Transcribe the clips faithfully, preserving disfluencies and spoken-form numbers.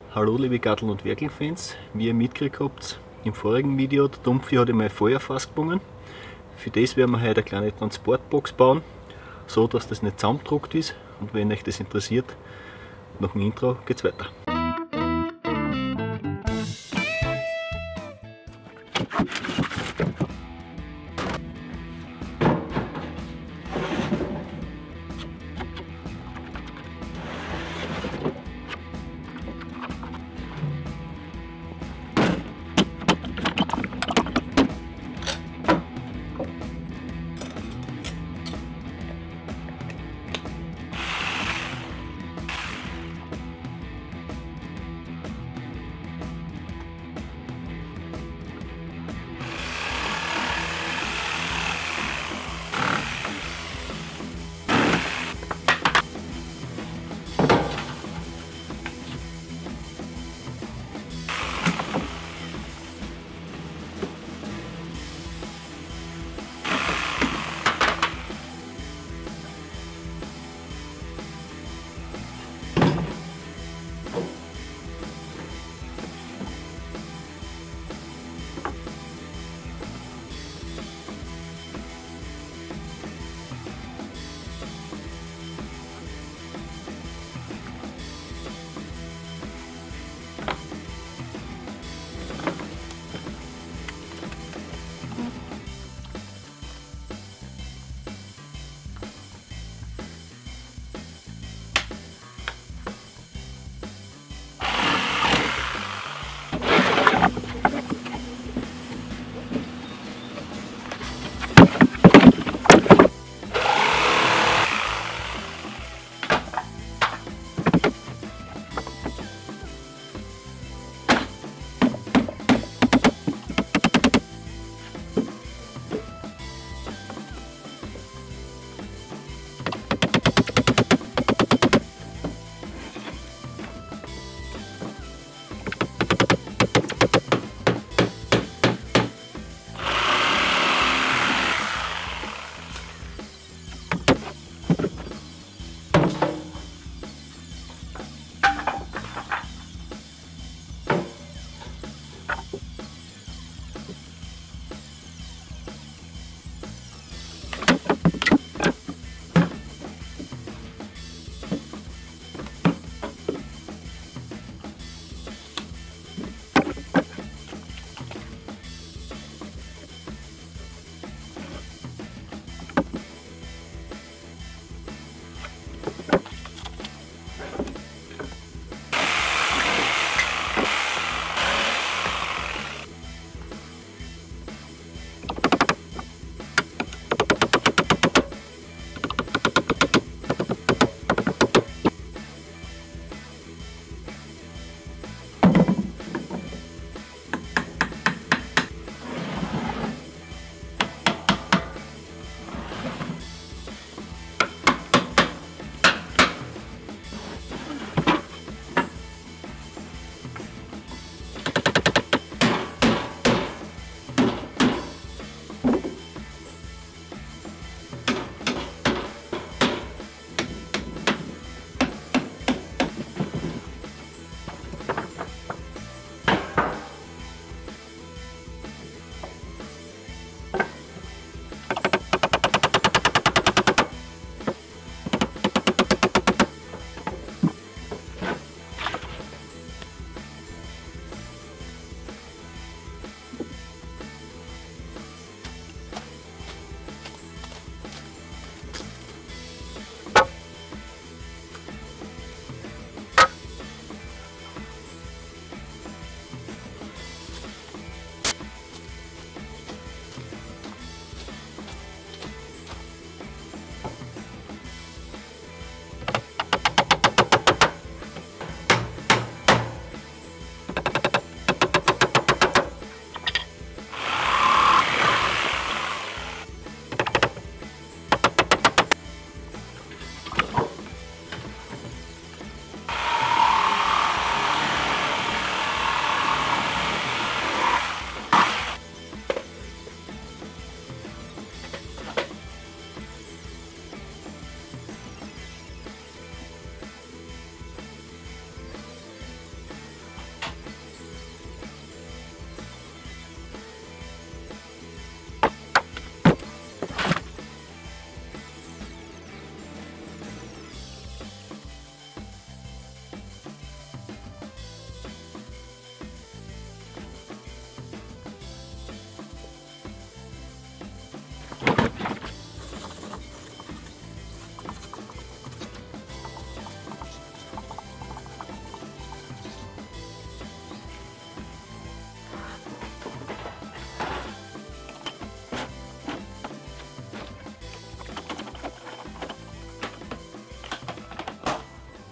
Hallo liebe Gatteln- und Werkelfans, wie ihr mitgekriegt habt, im vorigen Video, der Dumpfi hat einmal Feuerfass gewonnen. Für das werden wir heute eine kleine Transportbox bauen, so dass das nicht zusammengedruckt ist, und wenn euch das interessiert, nach dem Intro geht's weiter.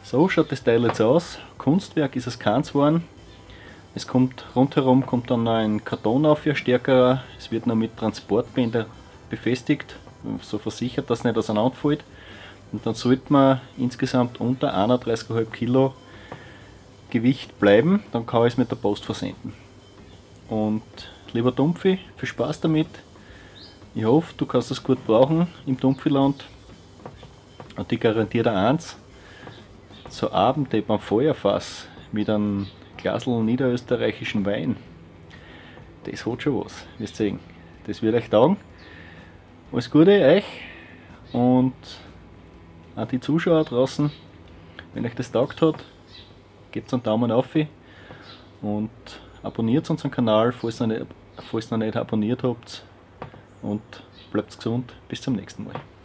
So schaut das Teil jetzt aus. Kunstwerk ist es keins geworden. Es kommt rundherum kommt dann noch ein Karton auf, ein stärkerer. Es wird noch mit Transportbändern befestigt, so versichert, dass es nicht auseinanderfällt. Und dann sollte man insgesamt unter einunddreißig Komma fünf Kilo Gewicht bleiben, dann kann ich es mit der Post versenden. Und lieber Dumpfi, viel Spaß damit. Ich hoffe, du kannst es gut brauchen im Dumpfiland. Und ich garantiere dir eins, so Abende beim Feuerfass mit einem Glasl niederösterreichischen Wein, das hat schon was, wirst sehen. Das wird euch taugen. Alles Gute euch und an die Zuschauer draußen, wenn euch das taugt hat, gebt einen Daumen auf und abonniert unseren Kanal, falls ihr noch nicht, falls ihr noch nicht abonniert habt, und bleibt gesund. Bis zum nächsten Mal.